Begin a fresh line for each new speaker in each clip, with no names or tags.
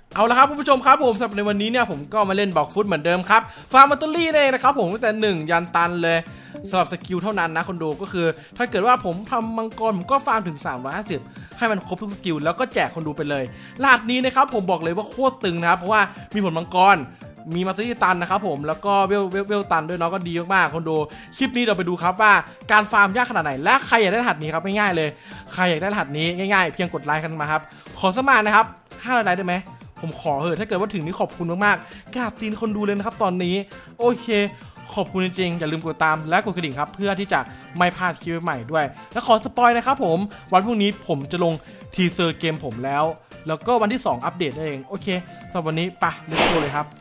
เอาละครับคุณผู้ชมครับผมสำหรับในวันนี้เนี่ยผมก็มาเล่นบอกฟุตเหมือนเดิมครับฟาร์มมัตเตอรี่เนี่ยนะครับผมตั้งแต่1ยันตันเลยสำหรับสกิลเท่านั้นนะคนดูก็คือถ้าเกิดว่าผมทำมังกรผมก็ฟาร์มถึง350ให้มันครบทุกสกิลแล้วก็แจกคนดูไปเลยรหัสนี้นะครับผมบอกเลยว่าโคตรตึงนะครับเพราะว่ามีผลมังกรมีมัตเตอรี่ตันนะครับผมแล้วก็เวลตันด้วยเนาะก็ดีมากๆคนดูคลิปนี้เราไปดูครับว่าการฟาร์มยากขนาดไหนและใครอยากได้รหัสนี้ครับง่ายๆเลยใครอยากได้รหัสนี้ง่ายๆเพียงกดไลค์กันมาครับขอสมัครนะครับ5ไลค์ได้ไหมผมขอเถอะถ้าเกิดว่าถึงนี้ขอบคุณมากๆกราบตีนคนดูเลยนะครับตอนนี้โอเคขอบคุณจริงๆอย่าลืมกดตามและกดกระดิ่งครับเพื่อที่จะไม่พลาดคลิปใหม่ด้วยและขอสปอยนะครับผมวันพรุ่งนี้ผมจะลงทีเซอร์เกมผมแล้วก็วันที่2อัปเดตนั่นเองโอเคสำหรับวันนี้ไปเริ่มเลยครับ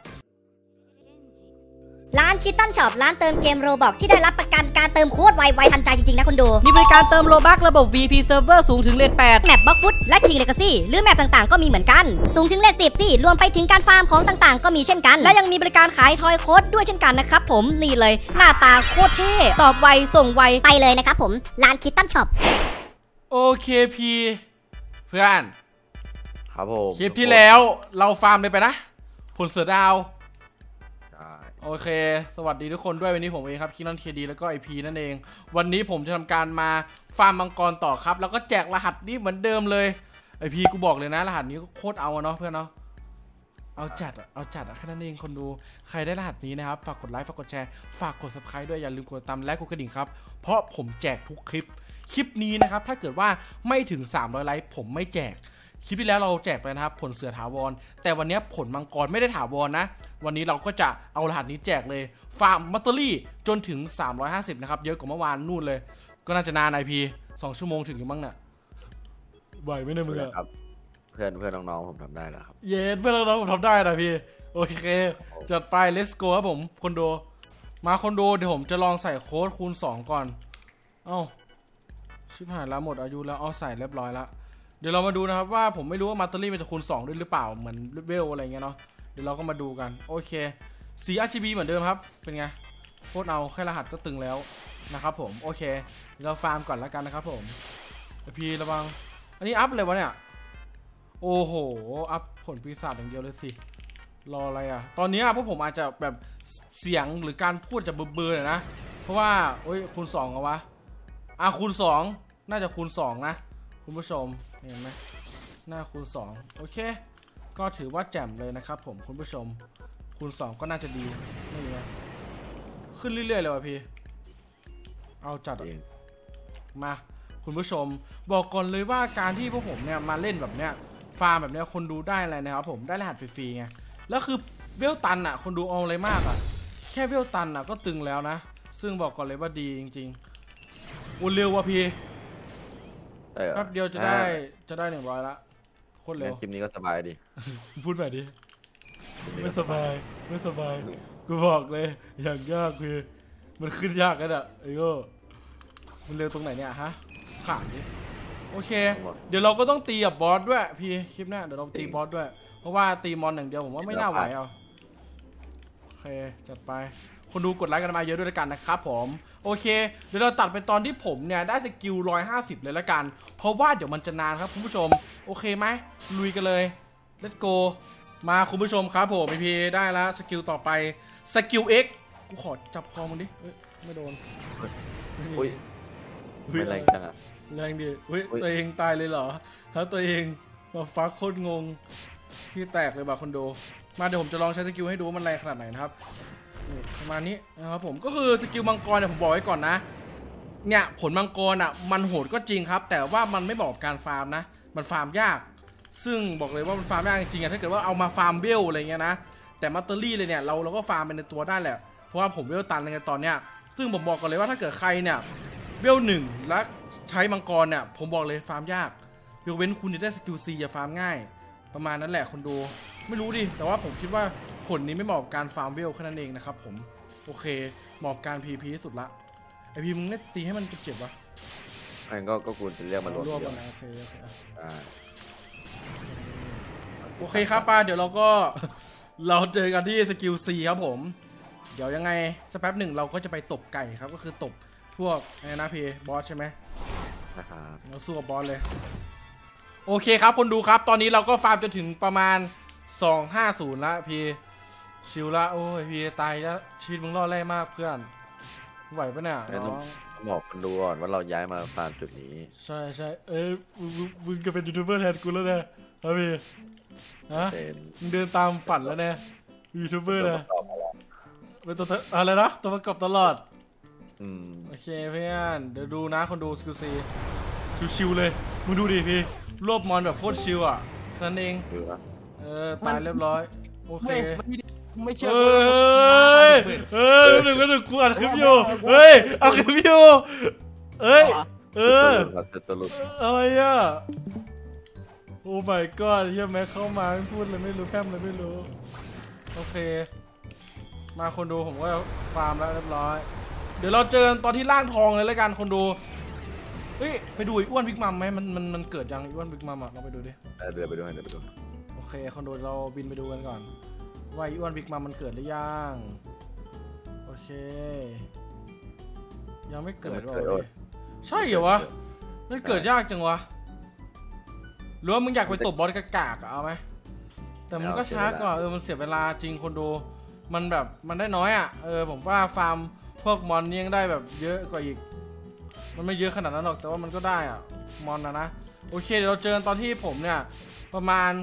ร้านคิตตันช็อปร้านเติมเกมโรบอกที่ได้รับประกันการเติมโคตรไวทันใจจริงๆนะคนดู
มีบริการเติมโลบักระบบ VP Server สูงถึงเลท8
แมปบล็อกฟุตและ King Legacy หรือแมปต่างๆก็มีเหมือนกันสูงถึงเลท10รวมไปถึงการฟาร์มของต่างๆก็มีเช่นกันและยังมีบริการขายทอยโค้ดด้วยเช่นกันนะครับผมนี่เลยหน้าตาโคตรเท่ตอบไวส่งไวไปเลยนะครับผมร้านคิตตันช็อป
โอเคพีเพื่อน
ครับผม
คลิปที่แล้วเราฟาร์มไปนะผลเสือดาวโอเคสวัสดีทุกคนด้วยวันนี้ผมเองครับคินอนเคดีแล้วก็ไอพีนั่นเองวันนี้ผมจะทำการมาฟาร์มมังกรต่อครับแล้วก็แจกรหัสนี้เหมือนเดิมเลยไอพีกูบอกเลยนะรหัสนี้ก็โคตรเอาเนาะเพื่อนเนาะเอาจัดแค่นั้นเองคนดูใครได้รหัสนี้นะครับฝากกดไลค์ฝากกดแชร์ฝากกด Subscribe ด้วยอย่าลืมกดตามและกดกระดิ่งครับเพราะผมแจกทุกคลิปนี้นะครับถ้าเกิดว่าไม่ถึง300ไลค์ผมไม่แจกคลิปที่แล้วเราแจกไปนะครับผลเสือถาวรแต่วันนี้ผลมังกรไม่ได้ถาวรนะวันนี้เราก็จะเอารหัสนี้แจกเลยฟาร์มมัตเตอรี่จนถึง350นะครับเยอะกว่าเมื่อวานนู่นเลยก็น่าจะนานไอพี2 ชั่วโมงถึงอยู่มั้งน่ะไหวไหมเนี่ยมึงอะ
ครับเพื่อนน้องๆผมทำได้แล้วครับ
เย้เพื่อนน้องๆผมทำได้นะพี่โอเคจัดไป let's go ครับผมคอนโดมาคอนโดเดี๋ยวผมจะลองใส่โค้ดคูณ2ก่อนเอ้าชิบหายแล้วหมดอายุแล้วเอาใส่เรียบร้อยแล้วเดี๋ยวเรามาดูนะครับว่าผมไม่รู้ว่ามัตเตอรี่มันจะคูณ2ด้วยหรือเปล่าเหมือนเวลอะไรเงี้ยเนาะเดี๋ยวเราก็มาดูกันโอเคสี RGB เหมือนเดิมครับเป็นไงโคตรเอาแค่รหัสก็ตึงแล้วนะครับผมโอเคเราฟาร์มก่อนแล้วกันนะครับผมพีระวังอันนี้อัพเลยวะเนี่ยโอ้โหอัพผลปีศาจอย่างเดียวเลยสิรออะไรอ่ะตอนนี้พวกผมอาจจะแบบเสียงหรือการพูดจะเบลอๆนะเพราะว่าโอ้ยคูณ2เอาวะคูณ2น่าจะคูณ2นะคุณผู้ชมเห็นไหมหน้าคูณ2โอเคก็ถือว่าแจ่มเลยนะครับผมคุณผู้ชมคูณ2ก็น่าจะดีนี่ไงขึ้นเรื่อยๆเลยวะพี่เอาจัดมาคุณผู้ชมบอกก่อนเลยว่าการที่พวกผมเนี่ยมาเล่นแบบเนี้ยฟาร์มแบบเนี้ยคนดูได้อะไรนะครับผมได้รหัสฟรีๆไงแล้วคือเวลตันอ่ะคนดูเอาอะไรมากอ่ะแค่เวลตันอ่ะก็ตึงแล้วนะซึ่งบอกก่อนเลยว่าดีจริงๆอุ่นเร็วว่ะพี่แป๊บเดียวจะได้100ละโคตรเร็ว
คลิปนี้ก็สบายดี
พูดแบบนี้ไม่สบายกูบอกเลยอย่างยากคือมันขึ้นยากกันอ่ะไอ้โง่มันเร็วตรงไหนเนี่ยฮะขาดดิโอเคเดี๋ยวเราก็ต้องตีกับบอสด้วยพี่คลิปหน้าเดี๋ยวเราตีบอสด้วยเพราะว่าตีมอนอย่างเดียวผมว่าไม่น่าไหวเอาโอเคจัดไปคนดูกดไลค์กันมาเยอะด้วยกันนะครับผมโอเคเดี๋ยวเราตัดไปตอนที่ผมเนี่ยได้สกิล150เลยละกันเพราะว่าเดี๋ยวมันจะนานครับคุณผู้ชมโอเคไหมลุยกันเลย let's go มาคุณผู้ชมครับผมพีได้แล้วสกิลต่อไปสกิล X กูขอจับคอมึงดิไม่โดน
อุ้ยไม่แรงจังอะ
แรงดิตัวเองตายเลยเหรอถ้าตัวเองมาฟักโคตรงงพี่แตกเลยบ่าคนดูมาเดี๋ยวผมจะลองใช้สกิลให้ดูว่ามันแรงขนาดไหนนะครับประมาณนี้นะครับผมก็คือสกิลมังกรเนี่ยผมบอกไว้ก่อนนะเนี่ยผลมังกรอ่ะมันโหดก็จริงครับแต่ว่ามันไม่บอกการฟาร์มนะมันฟาร์มยากซึ่งบอกเลยว่ามันฟาร์มยากจริงๆถ้าเกิดว่าเอามาฟาร์มเวลอะไรเงี้ยนะแต่มัตเตอรี่เลยเนี่ยเราก็ฟาร์มเป็นในตัวได้แหละเพราะว่าผมเวลตันในตอนเนี้ยซึ่งผมบอกก่อนเลยว่าถ้าเกิดใครเนี่ยเวล1แล้วใช้มังกรเนี่ยผมบอกเลยฟาร์มยากยกเว้นคุณจะได้สกิล C จะฟาร์มง่ายประมาณนั้นแหละคนดูไม่รู้ดิแต่ว่าผมคิดว่าผลนี้ไม่เหมาะกับการฟาร์มเวลแค่นั้นเองนะครับผมโอเคเหมาะกับการ PVP สุดละไอพีมึงเนี่ยตีให้มันเจ็บวะ
อันก็กูจะเรียกมันรวม
กันนะโอเคครับป้าเดี๋ยวเราเจอกันที่สกิล C ครับผมเดี๋ยวยังไงสักแป๊บหนึ่งเราก็จะไปตบไก่ครับก็คือตบพวกนะพีบอสใช่ไหมเราสู้กับบอสเลยโอเคครับคนดูครับตอนนี้เราก็ฟาร์มจนถึงประมาณ 250ละพี่ชิวละโอ้ยพี่ตายแล้วชีวิตมึงรอดแร่มากเพื่อนไหวปะเนี่ยน้อง
บอกคนดูก่อนว่าเราย้ายมาฟาร์มจุดนี้
ใช่มึงจะเป็นยูทูบเบอร์แทนกูแล้วเนี่ยพี่ฮะ
เป็น
มึงเดินตามฝันแล้วเนี่ยยูทูบเบอร์นะเป็นตัวอะไรนะตัวประกอบตลอดโอเคเพื่อนเดี๋ยวดูนะคนดูสกูซีชิวๆเลยมึงดูดิพี่รวบมอนแบบโคตรชิวอ่ะแค่นั้นเองตายเรียบร้อยโอเค
ไม่เชื่อ
หนึ่งกูอัดคลิปอยู่เฮ้ยเอาคลิปอยู่
จะหลุด
อะไรอ่ะโอ้ my god เฮียแม็กเข้ามาไม่พูดเลยไม่รู้แพร่มเลยไม่รู้โอเคมาคนดูผมก็ฟาร์มแล้วเรียบร้อยเดี๋ยวเราเจอตอนที่ล่างทองเลยแล้วกันคนดูเฮ้ยไปดูไอ้อ้วนบิ๊กมัมไหมมันเกิดยังไอ้อ้วนบิ๊กมัมอ่ะเราไปดูดิ
เดี๋ยวไปดู
โอเคคนดูเราบินไปดูกันก่อนว่าไอ้อ้วนบิ๊กมัมมันเกิดหรือยังโอเคยังไม่เกิดวะใช่เหรอวะมันเกิดยากจังวะหรือว่ามึงอยากไปตบบอสกากๆเอาไหมแต่มันก็ช้ากว่ามันเสียเวลาจริงคนดูมันแบบมันได้น้อยอ่ะผมว่าฟาร์มพวกมอนนี่ยังได้แบบเยอะกว่าอีกมันไม่เยอะขนาดนั้นหรอกแต่ว่ามันก็ได้อ่ะมอนนะโอเคเดี๋ยวเราเจอตอนที่ผมเนี่ยประมาณ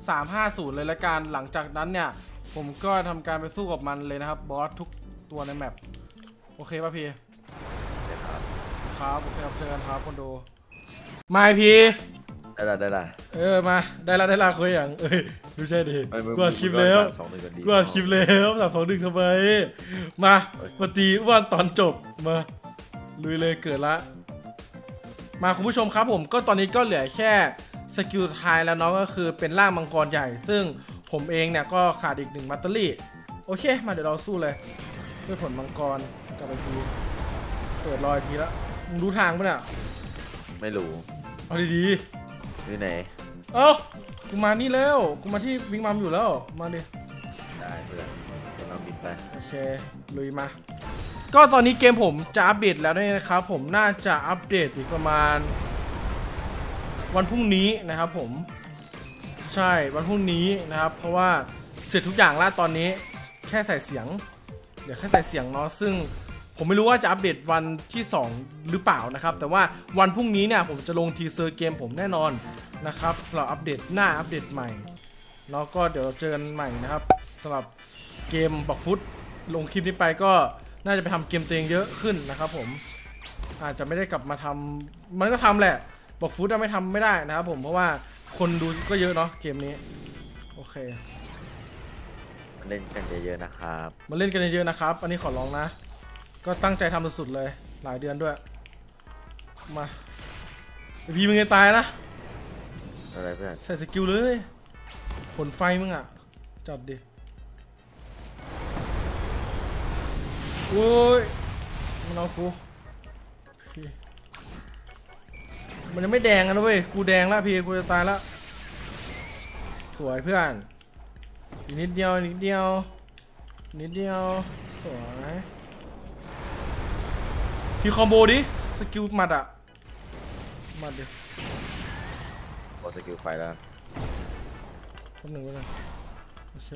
350เลยละกันหลังจากนั้นเนี่ยผมก็ทำการไปสู้กับมันเลยนะครับบอสทุกตัวในแมปโอเคป่ะพี่ครับโอเคครับเจอกันครับคนดูมาพี่
ได้ละ
มาได้ละคุยอย่างดูใช่ดิกดคลิปแล้วกดคลิปแล้ว3-2-1ทำไมมาตีวันตอนจบมาลุยเลยเกิดละมาคุณผู้ชมครับผมก็ตอนนี้ก็เหลือแค่สกิลท้ายแล้วเนาะก็คือเป็นร่างมังกรใหญ่ซึ่งผมเองเนี่ยก็ขาดอีก1มัตเตอรี่โอเคมาเดี๋ยวเราสู้เลยด้วยผลมังกรกับไปทีเปิดรอยทีแล้วมึงรู้ทางปะเนี่ย
ไม่รู้
เอาดี
อยู่ไหน
กูมานี่แล้วกูมาที่วิงมัมอยู่แล้วมาดิ
ได้เพื่อนเราบินไป
โอเคลุยมาก็ตอนนี้เกมผมจะอัปเดตแล้วนะครับผมน่าจะอัปเดตอีกประมาณวันพรุ่งนี้นะครับผมใช่วันพรุ่งนี้นะครับเพราะว่าเสร็จทุกอย่างแล้วตอนนี้แค่ใส่เสียงเดี๋ยวแค่ใส่เสียงเนาะซึ่งผมไม่รู้ว่าจะอัปเดตวันที่2หรือเปล่านะครับแต่ว่าวันพรุ่งนี้เนี่ยผมจะลงทีเซอร์เกมผมแน่นอนนะครับสำหรับอัปเดตหน้าอัปเดตใหม่แล้วก็เดี๋ยวเจอกันใหม่นะครับสำหรับเกมบักฟุตลงคลิปนี้ไปก็น่าจะไปทำเกมตัวเองเยอะขึ้นนะครับผมอาจจะไม่ได้กลับมาทำมันก็ทำแหละบักฟุตไม่ทำไม่ได้นะครับผมเพราะว่าคนดูก็เยอะเนาะเกมนี้โอเค
มาเล่นกันเยอะๆนะครับ
มาเล่นกันเยอะๆนะครับอันนี้ขอร้องนะก็ตั้งใจทำสุดๆเลยหลายเดือนด้วยมาพี่มึงจะตายนะ
อะไรเพื่อน
ใส่สกิลเลยผลไฟมึงอ่ะจัดดิโอ้ยมันเอากูมันยังไม่แดงนะเว้ยกูแดงแล้วพี่กูจะตายแล้วสวยเพื่อนอีกนิดเดียวสวยพี่คอมโบดิสกิลหมัดอะหมัดดิ
พอสกิลไฟแล้ว
แป๊บนึงนะโอเค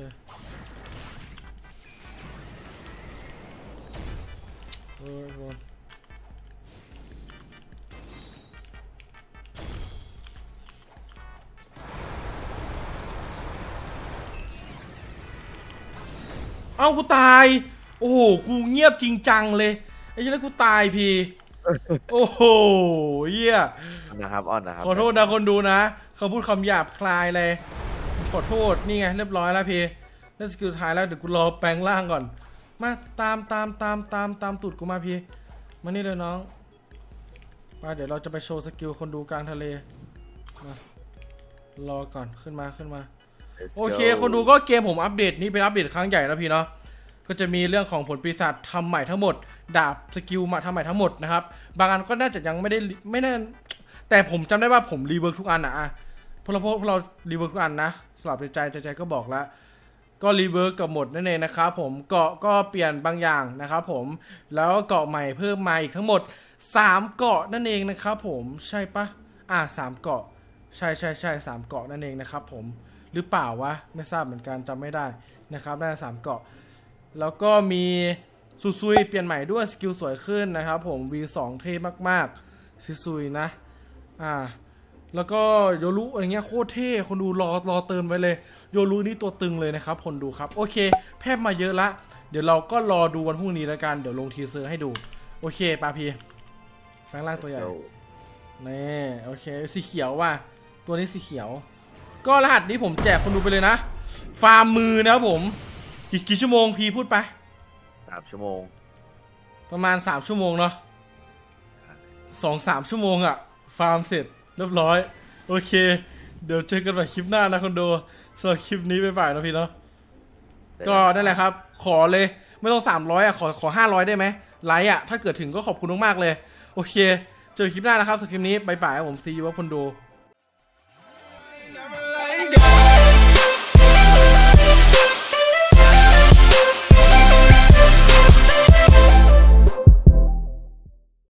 เอ้ากูตายโอ้โหกูเงียบจริงจังเลยไอ้เจ้าแล้วกูตายพี่โอ้โหเหี้ย
นะครับอ่อนนะครับ
ขอโทษนะคนดูนะเขาพูดคำหยาบคลายเลยขอโทษนี่ไงเรียบร้อยแล้วพี่เล่นสกิลท้ายแล้วเดี๋ยวกูรอแปลงร่างก่อนมาตามตูดกูมาพี่มานี่เลยน้องมาเดี๋ยวเราจะไปโชว์สกิลคนดูกลางทะเลมารอก่อนขึ้นมาโอเคคนดูก็เกมผมอัปเดตนี้เป็นอัปเดตครั้งใหญ่นะพี่เนาะก็จะมีเรื่องของผลปีศาจทำใหม่ทั้งหมดดาบสกิลมาทำใหม่ทั้งหมดนะครับบางอันก็น่าจะยังไม่แน่แต่ผมจำได้ว่าผมรีเวิร์กทุกอันนะพวกเรารีเวิร์กทุกอันนะสลับใจก็บอกแล้วก็รีเวิร์กกับหมดนั่นเองนะครับผมเกาะก็เปลี่ยนบางอย่างนะครับผมแล้วเกาะใหม่เพิ่มมาอีกทั้งหมด3เกาะนั่นเองนะครับผมใช่ปะ3เกาะใช่3เกาะนั่นเองนะครับผมหรือเปล่าวะไม่ทราบเหมือนกันจำไม่ได้นะครับได้3เกาะแล้วก็มีซุยเปลี่ยนใหม่ด้วยสกิลสวยขึ้นนะครับผม V2 เท่มากๆซุยนะแล้วก็โยรุอะไรเงี้ยโคตรเท่คนดูรอเติมไว้เลยโยรุนี่ตัวตึงเลยนะครับคนดูครับโอเคแพทย์มาเยอะละเดี๋ยวเราก็รอดูวันพรุ่งนี้แล้วกันเดี๋ยวลงทีเซอร์ให้ดูโอเคปาพีแปลงร่างตัวใหญ่นี่โอเคสีเขียวว่ะตัวนี้สีเขียวก็รหัสนี้ผมแจกคนดูไปเลยนะฟาร์มมือนะครับผมกี่ชั่วโมงพีพูดไป
3 ชั่วโมง
ประมาณ3 ชั่วโมงเนาะ2-3 ชั่วโมงอะฟาร์มเสร็จเรียบร้อยโอเคเดี๋ยวเจอกันใหม่คลิปหน้านะคนดูสำหรับคลิปนี้ไปนะพี่เนาะก็นั่นแหละครับขอเลยไม่ต้อง300อะขอ500ได้ไหมไลค์อะถ้าเกิดถึงก็ขอบคุณมากๆเลยโอเคเจอคลิปหน้านะครับสำหรับคลิปนี้บายบายผมซีอูว่าคนดู